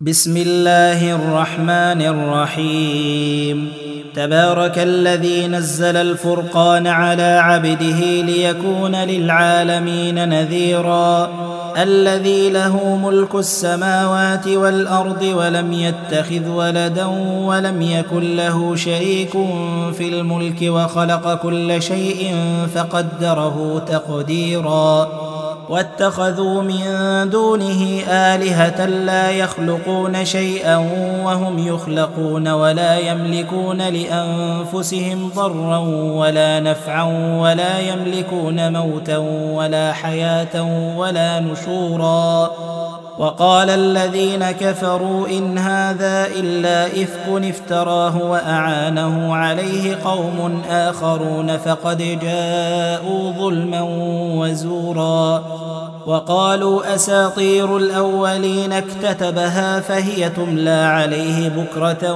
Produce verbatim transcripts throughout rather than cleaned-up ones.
بسم الله الرحمن الرحيم. تبارك الذي نزل الفرقان على عبده ليكون للعالمين نذيرا. الذي له ملك السماوات والأرض ولم يتخذ ولدا ولم يكن له شريك في الملك وخلق كل شيء فقدره تقديرا. واتخذوا من دونه آلهة لا يخلقون شيئا وهم يخلقون ولا يملكون لأنفسهم ضرا ولا نفعا ولا يملكون موتا ولا حياة ولا نشورا. وقال الذين كفروا إن هذا إلا إفك افتراه وأعانه عليه قوم آخرون فقد جاءوا ظلما وزورا. وقالوا أساطير الأولين اكتتبها فهي تملى عليه بكرة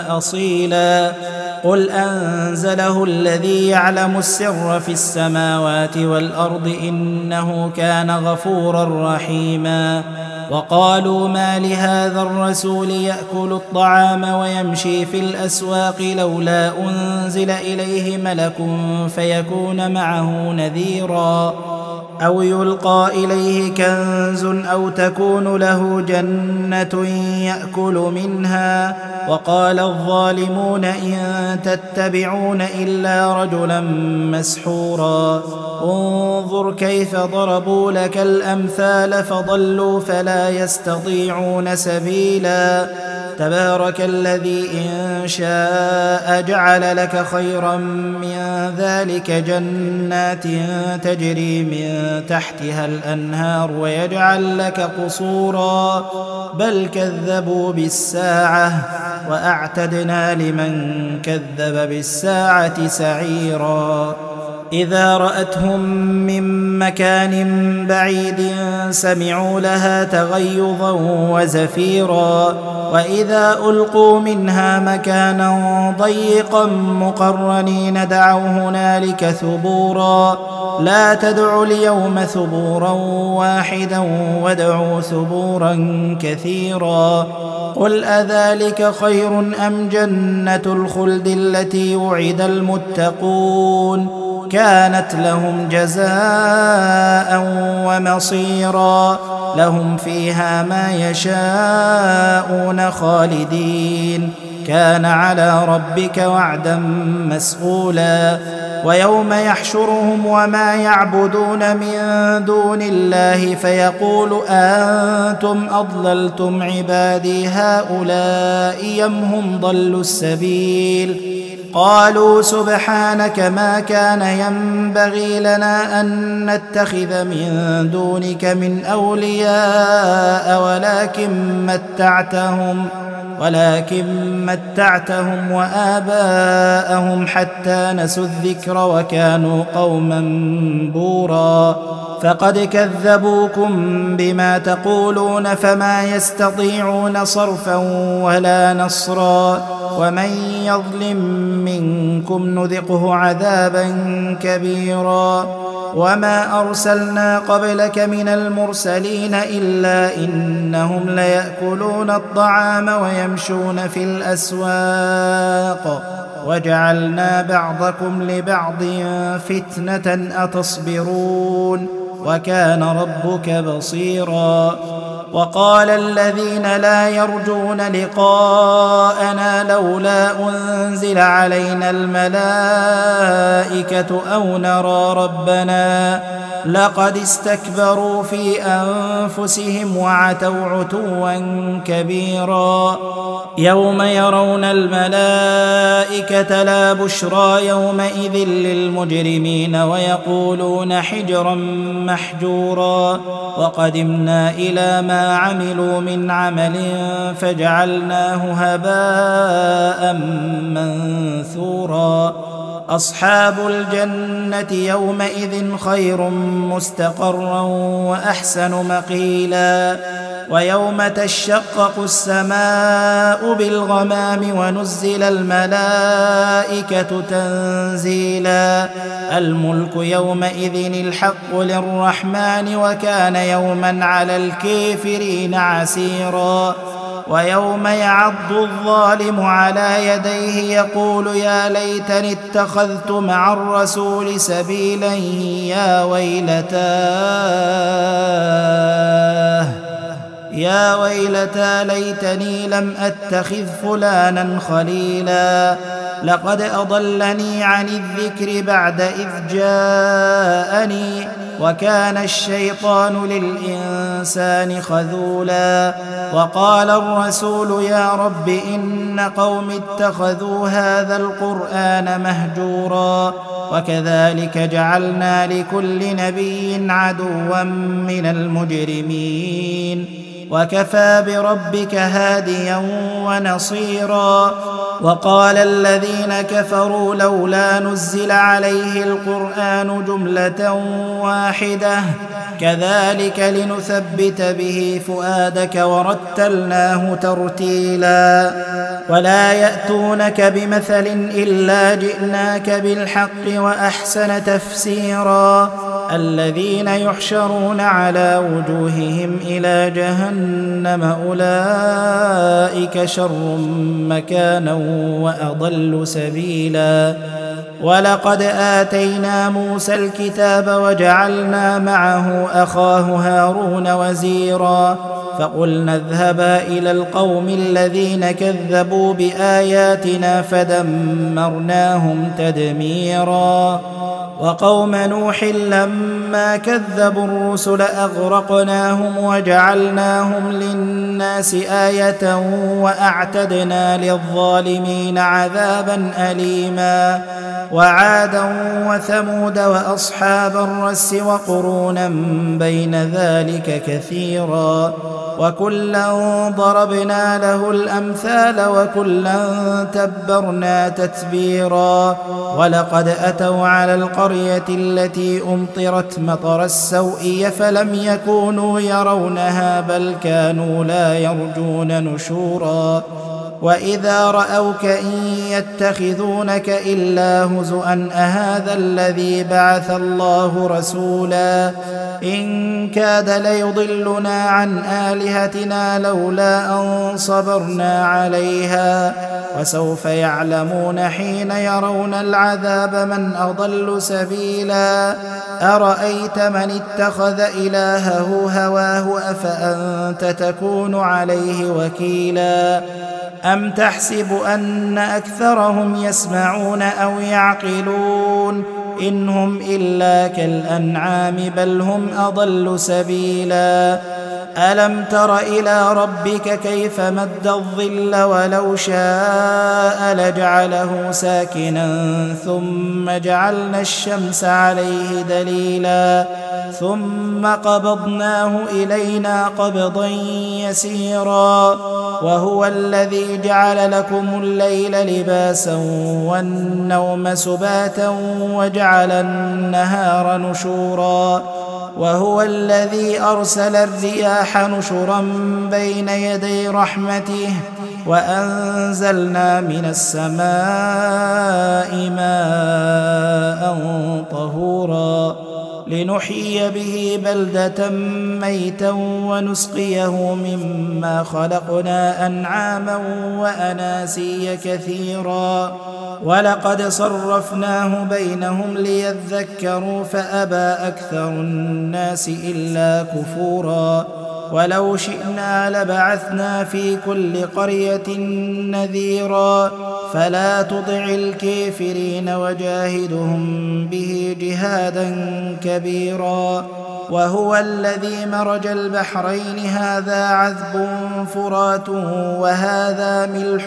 وأصيلا. قل أنزله الذي يعلم السر في السماوات والأرض إنه كان غفورا رحيما. وقالوا ما لهذا الرسول يأكل الطعام ويمشي في الأسواق لولا أنزل إليه ملك فيكون معه نذيرا أو يلقى إليه كنز أو تكون له جنة يأكل منها. وقال الظالمون إن تتبعون إلا رجلا مسحورا. انظر كيف ضربوا لك الأمثال فضلوا فلا يستطيعون سبيلا. تبارك الذي إن شاء جعل لك خيرا من ذلك جنات تجري من تحتها الأنهار ويجعل لك قصورا. بل كذبوا بالساعة وأعتدنا لمن كذب بالساعة سعيرا. إذا رأتهم من مكان بعيد سمعوا لها تغيظا وزفيرا. وإذا ألقوا منها مكانا ضيقا مقرنين دعوا هنالك ثبورا. لا تدعوا اليوم ثبورا واحدا وادعوا ثبورا كثيرا. قل أذلك خير أم جنة الخلد التي وعد المتقون كانت لهم جزاء ومصيرا. لهم فيها ما يشاءون خالدين كان على ربك وعدا مسئولا. ويوم يحشرهم وما يعبدون من دون الله فيقول أنتم أضللتم عبادي هؤلاء أم هم ضلوا السبيل. قالوا سبحانك ما كان ينبغي لنا أن نتخذ من دونك من أولياء ولكن متعتهم ولكن متعتهم وآباءهم حتى نسوا الذكر وكانوا قوما بورا. فقد كذبوكم بما تقولون فما يستطيعون صرفا ولا نصرا. ومن يظلم منكم نذقه عذابا كبيرا. وما أرسلنا قبلك من المرسلين إلا إنهم ليأكلون الطعام ويمشون في الأسواق وجعلنا بعضكم لبعض فتنة أتصبرون وكان ربك بصيرا. وقال الذين لا يرجون لقاءنا لولا أنزل علينا الملائكة أو نرى ربنا لقد استكبروا في أنفسهم وعتوا عتوا كبيرا. يوم يرون الملائكة لا بشرى يومئذ للمجرمين ويقولون حجرا محجورا. وقدمنا إلى ما عملوا من عمل فجعلناه هباء منثورا. أصحاب الجنة يومئذ خير مستقرا وأحسن مقيلا. ويوم تشقق السماء بالغمام ونزل الملائكة تنزيلا. الملك يومئذ الحق للرحمن وكان يوما على الكافرين عسيرا. ويوم يعض الظالم على يديه يقول يا ليتني اتخذت مع الرسول سبيلا يا ويلتاه يا ويلتى ليتني لم أتخذ فلانا خليلا لقد أضلني عن الذكر بعد إذ جاءني وكان الشيطان للإنسان خذولا وقال الرسول يا رب إن قوم اتخذوا هذا القرآن مهجورا وكذلك جعلنا لكل نبي عدوا من المجرمين وكفى بربك هاديا ونصيرا وقال الذين كفروا لولا نزل عليه القرآن جملة واحدة كذلك لنثبت به فؤادك ورتلناه ترتيلا ولا يأتونك بمثل إلا جئناك بالحق وأحسن تفسيرا الذين يحشرون على وجوههم إلى جهنم أولئك شر مكانا وأضل سبيلا ولقد آتينا موسى الكتاب وجعلنا معه أخاه هارون وزيرا فقلنا اذهبا إلى القوم الذين كذبوا بآياتنا فدمرناهم تدميرا وقوم نوح لما كذبوا الرسل أغرقناهم وجعلناهم للناس آية وأعتدنا للظالمين عذابا أليما وعادا وثمود وأصحاب الرس وقرونا بين ذلك كثيرا وكلا ضربنا له الأمثال وكلا تبرنا تتبيرا ولقد أتوا على القرية التي أمطرت مطر السوء فلم يكونوا يرونها بل كانوا لا يرجون نشورا وإذا رأوك إن يتخذونك إلا هزؤا أهذا الذي بعث الله رسولا إن كاد ليضلنا عن آلهتنا لولا أن صبرنا عليها وسوف يعلمون حين يرون العذاب من أضل سبيلا أرأيت من اتخذ إلهه هواه أفأنت تكون عليه وكيلا أم تحسب أن أكثرهم يسمعون أو يعقلون إن هم إلا كالأنعام بل هم أضل سبيلا ألم تر إلى ربك كيف مد الظل ولو شاء لجعله ساكنا ثم جعلنا الشمس عليه دليلا ثم قبضناه إلينا قبضا يسيرا وهو الذي جعل لكم الليل لباسا والنوم سباتا وجعل النهار نشورا وهو الذي أرسل الرياح نشرا بين يدي رحمته وأنزلنا من السماء ماء طهورا لنحيي به بلدة ميتا ونسقيه مما خلقنا أنعاما وأناسيا كثيرا ولقد صرفناه بينهم ليذكروا فأبى أكثر الناس إلا كفورا ولو شئنا لبعثنا في كل قرية نذيرا فلا تطع الكافرين وجاهدهم به جهادا كبيرا وهو الذي مرج البحرين هذا عذب فرات وهذا ملح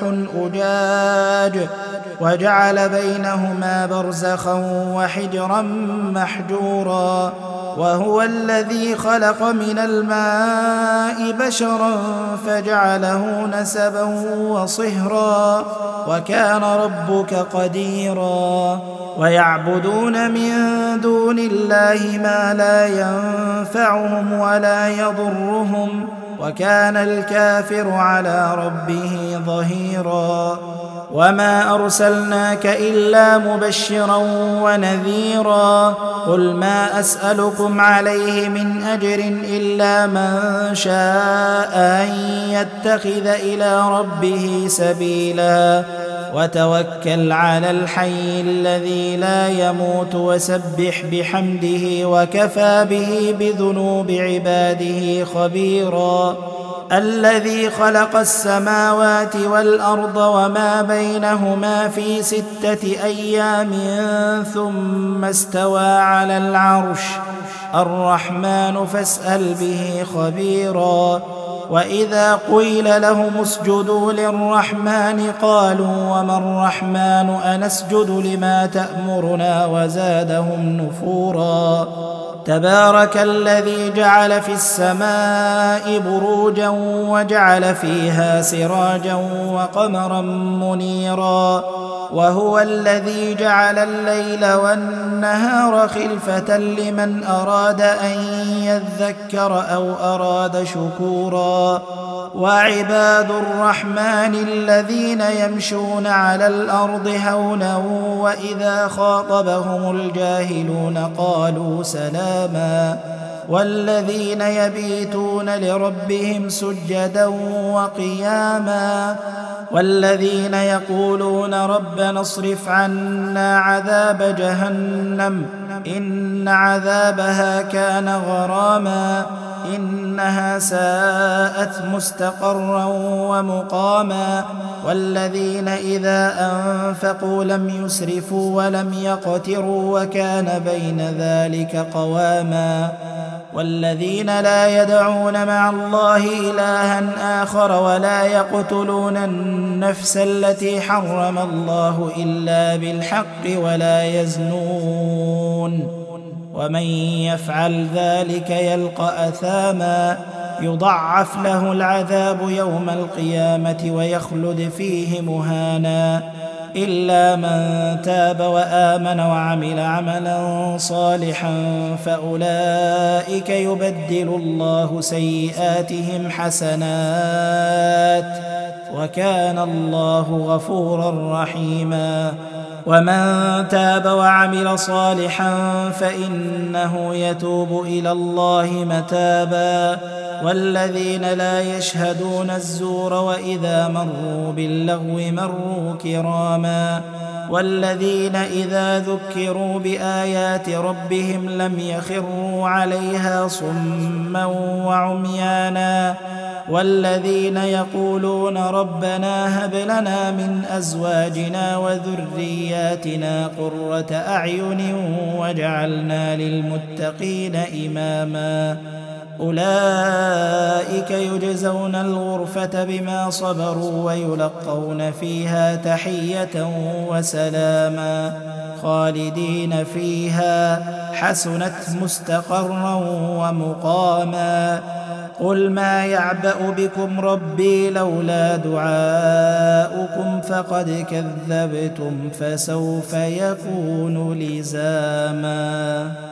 أجاج وجعل بينهما برزخا وحجرا محجورا وهو الذي خلق من الماء بشرا فجعله نسبا وصهرا وكان ربك قديرا ويعبدون من دون الله ما لا ينفعهم ولا يضرهم وكان الكافر على ربه ظهيرا. وما أرسلناك إلا مبشرا ونذيرا. قل ما أسألكم عليه من أجر إلا من شاء أن يتخذ إلى ربه سبيلا. وتوكل على الحي الذي لا يموت وسبح بحمده وكفى به بذنوب عباده خبيرا. الذي خلق السماوات والأرض وما بينهما في ستة أيام ثم استوى على العرش. الرحمن فاسأل به خبيرا. وإذا قيل لهم اسجدوا للرحمن قالوا وما الرحمن أنسجد لما تأمرنا وزادهم نفورا. تبارك الذي جعل في السماء بروجا وجعل فيها سراجا وقمرا منيرا. وهو الذي جعل الليل والنهار خلفة لمن أراد أن يذكر أو أراد شكورا. وعباد الرحمن الذين يمشون على الأرض هونا وإذا خاطبهم الجاهلون قالوا سلاما. والذين يبيتون لربهم سجدا وقياما. والذين يقولون ربنا اصرف عنا عذاب جهنم إن عذابها كان غراما إنها ساءت مستقرا ومقاما. والذين إذا أنفقوا لم يسرفوا ولم يقتروا وكان بين ذلك قواما. والذين لا يدعون مع الله إلها آخر ولا يقتلون النفس التي حرم الله إلا بالحق ولا يزنون ومن يفعل ذلك يلقى أثاما يضعف له العذاب يوم القيامة ويخلد فيه مهانا إلا من تاب وآمن وعمل عملا صالحا فأولئك يبدل الله سيئاتهم حسنات وكان الله غفورا رحيما. ومن تاب وعمل صالحا فإنه يتوب إلى الله متابا. والذين لا يشهدون الزور وإذا مروا باللغو مروا كراما. والذين إذا ذكروا بآيات ربهم لم يخروا عليها صما وعميانا. والذين يقولون ربنا هب لنا من أزواجنا وذرياتنا قرة أعين واجعلنا للمتقين إماما. أولئك يجزون الغرفة بما صبروا ويلقون فيها تحية وسلاما خالدين فيها حسنت مستقرا ومقاما. قل ما يعبأ بكم ربي لولا دعاؤكم فقد كذبتم فسوف يكون لزاما.